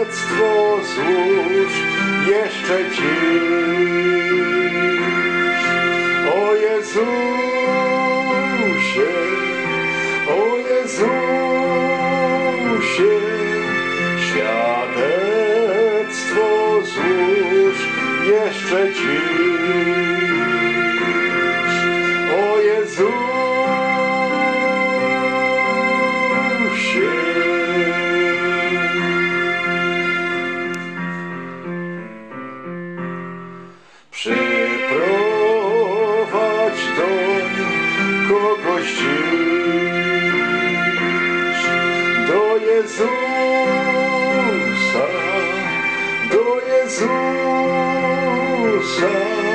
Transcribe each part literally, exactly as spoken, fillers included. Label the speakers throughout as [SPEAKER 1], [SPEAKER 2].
[SPEAKER 1] świadectwo złóż jeszcze dziś. O Jezusie, o Jezusie, świadectwo złóż jeszcze dziś. O Jezusie, przyprowadź doń kogoś dziś, do Jezusa, do Jezusa,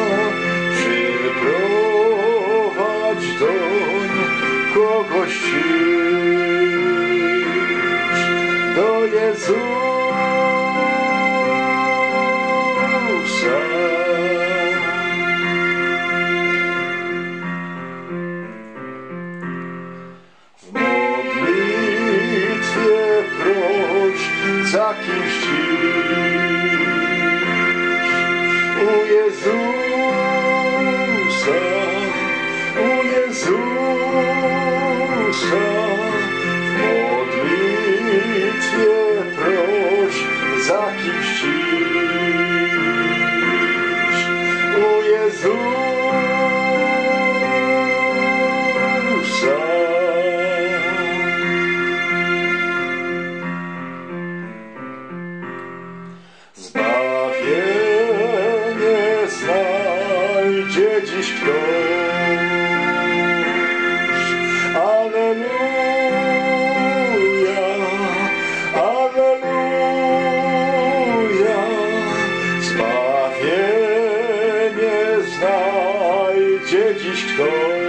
[SPEAKER 1] przyprowadź doń kogoś dziś, do Jezusa. W modlitwie proś za kimś dziś, u Jezusa, u Jezusa. W modlitwie proś za kimś dziś, u Jezusa. Zbawienie znajdzie dziś ktoś. Alleluja, alleluja. Zbawienie znajdzie dziś ktoś.